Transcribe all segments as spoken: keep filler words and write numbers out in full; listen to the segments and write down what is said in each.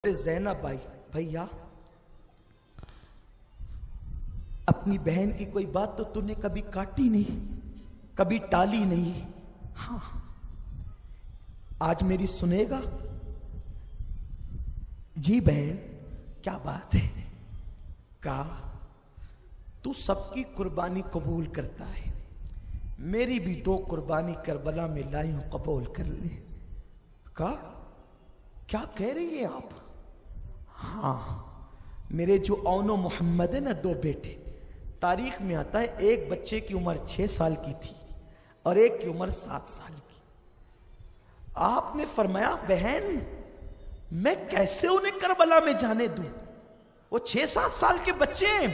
زینب آئی، بھیا اپنی بہن کی کوئی بات تو تو نے کبھی کاٹی نہیں، کبھی ٹالی نہیں، ہاں آج میری سنے گا؟ جی بہن کیا بات ہے؟ کہا تو سب کی قربانی قبول کرتا ہے، میری بھی دو قربانی کربلا میں لائی ہوں، قبول کر لے۔ کہا کیا کہہ رہی ہیں آپ؟ ہاں میرے جو اون و محمد ہے نا، دو بیٹے، تاریخ میں آتا ہے ایک بچے کی عمر چھ سال کی تھی اور ایک کی عمر سات سال کی۔ آپ نے فرمایا بہن میں کیسے انہیں کربلا میں جانے دوں، وہ چھ سات سال کے بچے ہیں۔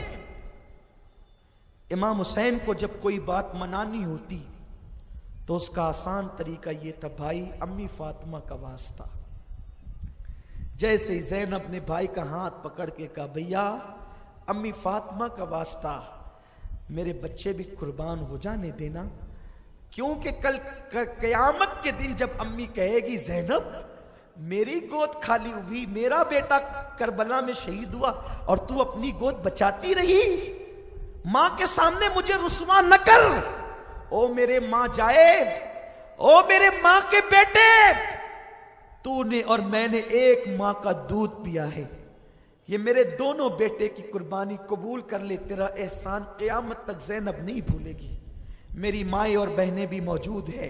امام حسین کو جب کوئی بات منانی ہوتی تو اس کا آسان طریقہ یہ تھا، بھائی امی فاطمہ کا واسطہ۔ جیسے زینب نے بھائی کا ہاتھ پکڑ کے کہا بھیا امی فاطمہ کا واسطہ میرے بچے بھی قربان ہو جانے دینا، کیونکہ کل قیامت کے دن جب امی کہے گی زینب میری گود خالی ہوئی، میرا بیٹا کربلا میں شہید ہوا اور تو اپنی گود بچاتی رہی، ماں کے سامنے مجھے رسوا نہ کر۔ او میرے ماں جائے، او میرے ماں کے بیٹے، تو نے اور میں نے ایک ماں کا دودھ پیا ہے، یہ میرے دونوں بیٹے کی قربانی قبول کر لے، تیرا احسان قیامت تک زینب نہیں بھولے گی۔ میری مائیں اور بہنیں بھی موجود ہیں،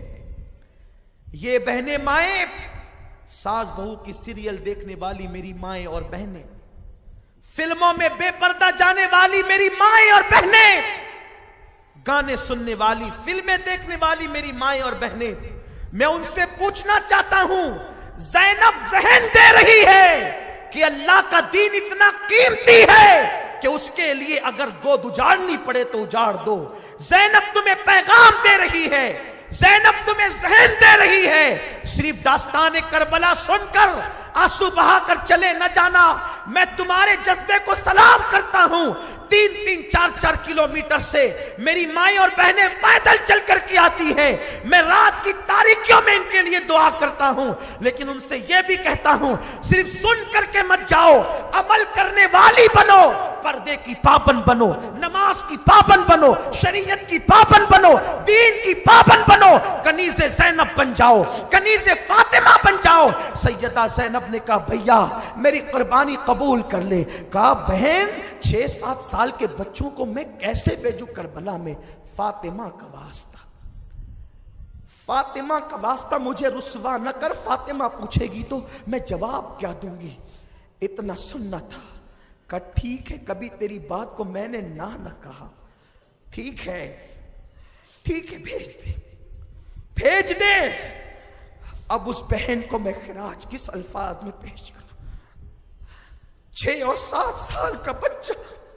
یہ بہنیں مائیں، ساس بہو کی سیریل دیکھنے والی میری مائیں اور بہنیں، فلموں میں بے پردہ جانے والی میری مائیں اور بہنیں، گانے سننے والی، فلمیں دیکھنے والی میری مائیں اور بہنیں، میں ان سے پوچھنا چاہتا ہوں، زینب ذہن دے رہی ہے کہ اللہ کا دین اتنا قیمتی ہے کہ اس کے لیے اگر گود اجاڑنی پڑے تو اجاڑ دو۔ زینب تمہیں پیغام دے رہی ہے، زینب تمہیں ذہن دے رہی ہے، صرف داستان کربلا سن کر آنسو بہا کر چلے نہ جانا، میں تمہارے جذبے کو سلام کرتا ہوں۔ تین تین چار چار کلومیٹر سے میری مائیں اور بہنیں پیدل چل کر کے آتی ہیں، میں رات کی تاریکیوں میں ان کے لیے دعا کرتا ہوں، لیکن ان سے یہ بھی کہتا ہوں صرف سن کر کے مت جاؤ، عمل کرنے والی بنو، پردے کی پابند بنو، نماز کی پابند بنو، شریعت کی پابند بنو، دین کی پابند بنو، کنیز زینب بن جاؤ، کنیز فاطمہ بن جاؤ۔ سیدہ زینب نے کہا بھیا میری قربانی قبول کر لے۔ کہا بہن چھ سات سال کے بچوں کو میں کیسے بھیجوں کربلا میں؟ فاطمہ کا واسطہ، فاطمہ کا واسطہ مجھے رسوا نہ کر، فاطمہ پوچھے گی تو میں جواب کیا دوں گی؟ اتنا سننا تھا۔ کہا ٹھیک ہے، کبھی تیری بات کو میں نے نہ نہ کہا، ٹھیک ہے ٹھیک ہے بھیج دے بھیج دے۔ اب اس بہن کو میں خراج کس الفاظ میں پیش کروں؟ چھ اور سات سال کا بچہ،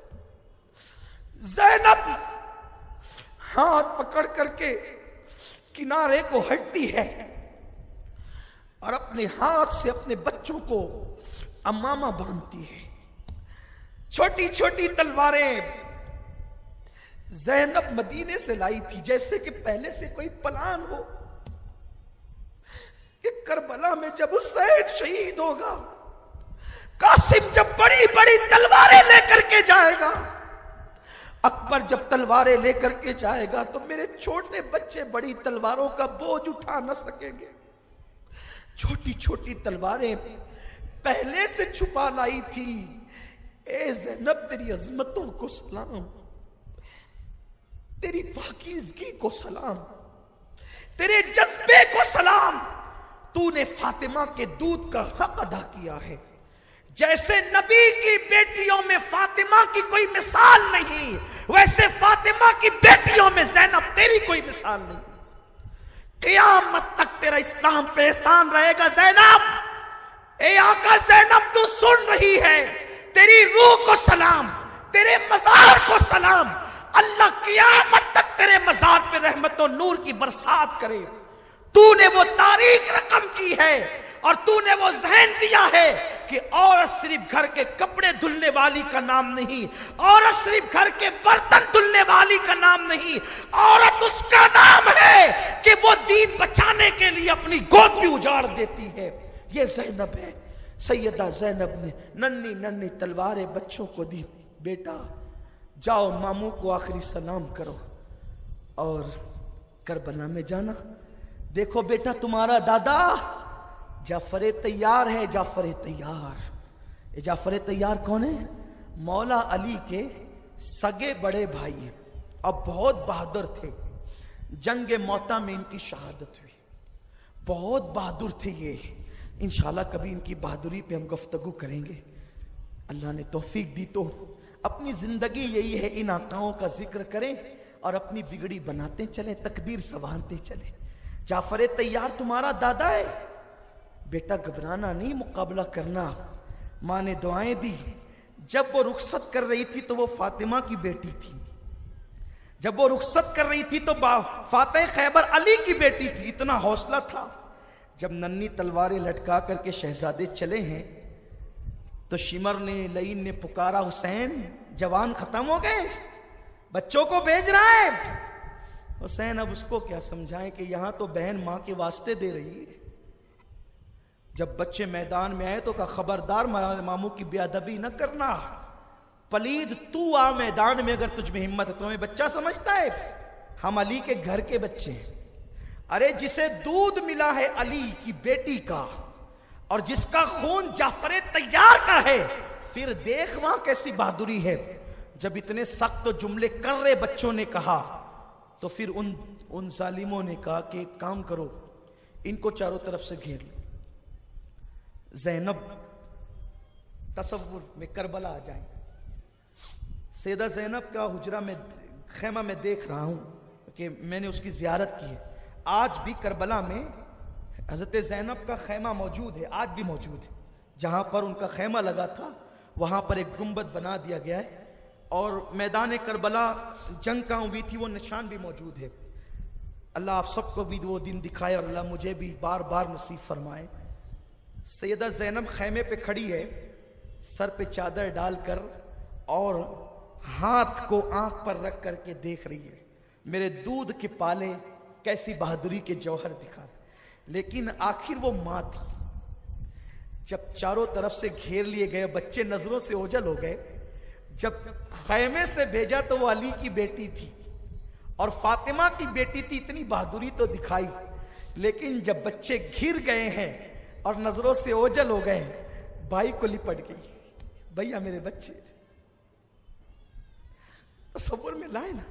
زینب ہاتھ پکڑ کر کے کنارے کو ہٹتی ہے اور اپنے ہاتھ سے اپنے بچوں کو امامہ باندھتی ہے۔ چھوٹی چھوٹی تلواریں زینب مدینے سے لائی تھی، جیسے کہ پہلے سے کوئی پلان ہو کہ کربلا میں جب حسین شہید ہوگا، قاسم جب بڑی بڑی تلواریں لے کر کے جائے گا، اکبر جب تلواریں لے کر کے جائے گا تو میرے چھوٹے بچے بڑی تلواروں کا بوجھ اٹھا نہ سکیں گے۔ چھوٹی چھوٹی تلواریں پہلے سے چھپا لائی تھی۔ اے زینب تیری عظمتوں کو سلام، تیری پاکیزگی کو سلام، تیرے جذبے کو سلام، تو نے فاطمہ کے دودھ کا حق ادا کیا ہے۔ جیسے نبی کی بیٹیوں میں فاطمہ کی کوئی مثال نہیں، ویسے فاطمہ کی بیٹیوں میں زینب تیری کوئی مثال نہیں۔ قیامت تک تیرا اسلام پہ احسان رہے گا زینب۔ اے آقا زینب تو سن رہی ہے، تیری روح کو سلام، تیرے مزار کو سلام، اللہ قیامت تک تیرے مزار پہ رحمت و نور کی برسات کرے۔ تو نے وہ تاریخ رقم کی ہے اور تو نے وہ ذہن دیا ہے کہ عورت صرف گھر کے کپڑے دھلنے والی کا نام نہیں، عورت صرف گھر کے برتن دھلنے والی کا نام نہیں، عورت اس کا نام ہے کہ وہ دین بچانے کے لیے اپنی گود بھی اجاڑ دیتی ہے۔ یہ زینب ہے سیدہ زینب نے ننھی ننھی تلواریں بچوں کو دی، بیٹا جاؤ ماموں کو آخری سلام کرو اور کربلا میں جانا، دیکھو بیٹا تمہارا دادا جعفر طیار ہے، جعفر طیار۔ یہ جعفر طیار کون ہے؟ مولا علی کے سگے بڑے بھائی ہیں اور بہت بہادر تھے، جنگ موتا میں ان کی شہادت ہوئی، بہت بہادر تھے یہ۔ انشاءاللہ کبھی ان کی بہادری پہ ہم گفتگو کریں گے، اللہ نے توفیق دی تو اپنی زندگی یہی ہے ان آقاؤں کا ذکر کریں اور اپنی بگڑی بناتے چلیں، تقدیر سنوارتے چلیں۔ جعفر طیار تمہارا دادا ہے، بیٹا گھبرانا نہیں، مقابلہ کرنا۔ ماں نے دعائیں دی، جب وہ رخصت کر رہی تھی تو وہ فاطمہ کی بیٹی تھی، جب وہ رخصت کر رہی تھی تو فاتح خیبر علی کی بیٹی تھی، اتنا حوصلہ تھا۔ جب ننھی تلواریں لٹکا کر کے شہزادے چلے ہیں تو شمر نے لعین نے پکارا، حسین جوان ختم ہو گئے، بچوں کو بھیج رہا ہے۔ حسین اب اس کو کیا سمجھائیں کہ یہاں تو بہن ماں کے واسطے دے رہی ہے۔ جب بچے میدان میں آئے تو کہا خبردار ماموں کی بے ادبی نہ کرنا، پلید تو آ میدان میں اگر تجھ میں ہمت ہے۔ تمہیں بچہ سمجھتا ہے؟ ہم علی کے گھر کے بچے ہیں۔ ارے جسے دودھ ملا ہے علی کی بیٹی کا اور جس کا خون جعفر طیار کا ہے، پھر دیکھ وہاں کیسی بہادری ہے۔ جب اتنے سخت جملے کر رہے بچوں نے کہا تو پھر ان ان ظالموں نے کہا کہ ایک کام کرو، ان کو چاروں طرف سے گھیر لو۔ زینب تصور میں کربلا آ جائیں، سیدہ زینب کا حجرہ میں خیمہ میں دیکھ رہا ہوں کہ میں نے اس کی زیارت کی ہے۔ آج بھی کربلا میں حضرت زینب کا خیمہ موجود ہے، آج بھی موجود ہے۔ جہاں پر ان کا خیمہ لگا تھا وہاں پر ایک گنبد بنا دیا گیا ہے اور میدان کربلا جنگ کا ہوئی تھی وہ نشان بھی موجود ہے۔ اللہ آپ سب کو بھی وہ دن دکھائے اور اللہ مجھے بھی بار بار نصیب فرمائے۔ سیدہ زینب خیمے پہ کھڑی ہے، سر پہ چادر ڈال کر اور ہاتھ کو آنکھ پر رکھ کر کے دیکھ رہی ہے، میرے دودھ کے پالے کیسی بہادری کے جوہر دکھا رہے۔ لیکن آخر وہ ماں تھی۔ جب چاروں طرف سے گھیر لیے گئے، بچے نظروں سے اوجھل ہو گئے، جب خیمے سے بھیجا تو وہ علی کی بیٹی تھی اور فاطمہ کی بیٹی تھی، اتنی بہادری تو دکھائی، لیکن جب بچے گھر گئے ہیں اور نظروں سے اوجھل ہو گئے، بھائی کو لپٹ گئی، بھیا میرے بچے۔ تصور میں لائے نا،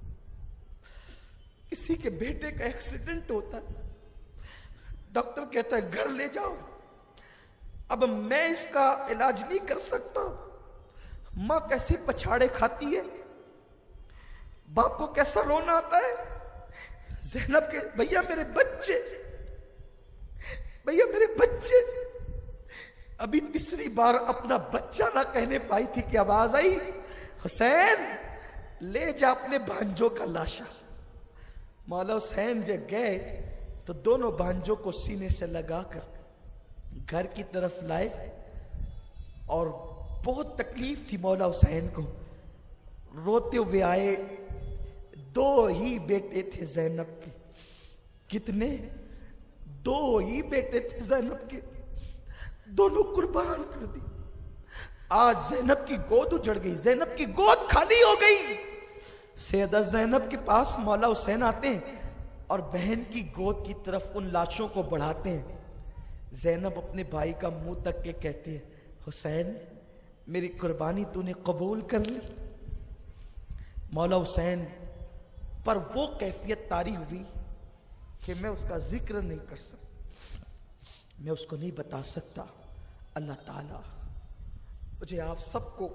کسی کے بیٹے کا ایکسیڈنٹ ہوتا ہے، ڈاکٹر کہتا ہے گھر لے جاؤ، اب میں اس کا علاج نہیں کر سکتا، ماں کیسے پچھاڑے کھاتی ہے، باپ کو کیسا رونا آتا ہے۔ زینب کے بھیا میرے بچے، بھیا میرے بچے، ابھی تیسری بار اپنا بچہ نہ کہنے پائی تھی کہ آواز آئی، حسین لے جا اپنے بھانجوں کا لاشا۔ مولا حسین جب گئے تو دونوں بھانجوں کو سینے سے لگا کر گھر کی طرف لائے اور بہت تکلیف تھی مولا حسین کو، روتے ہوئے آئے۔ دو ہی بیٹے تھے زینب کے، کتنے؟ دو ہی بیٹے تھے زینب کے، دونوں قربان کر دی۔ آج زینب کی گود اجڑ گئی، زینب کی گود خالی ہو گئی۔ سیدہ زینب کے پاس مولا حسین آتے ہیں اور بہن کی گود کی طرف ان لاشوں کو بڑھاتے ہیں۔ زینب اپنے بھائی کا منہ تک کے کہتے ہیں، حسین میری قربانی تو نے قبول کر لی۔ مولا حسین پر وہ کیفیت طاری ہوئی کہ میں اس کا ذکر نہیں کر سکتا، میں اس کو نہیں بتا سکتا۔ اللہ تعالیٰ مجھے آپ سب کو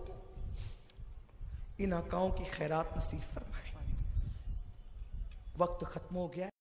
ان آقاؤں کی خیرات نصیب فرمائے۔ وقت ختم ہو گیا ہے۔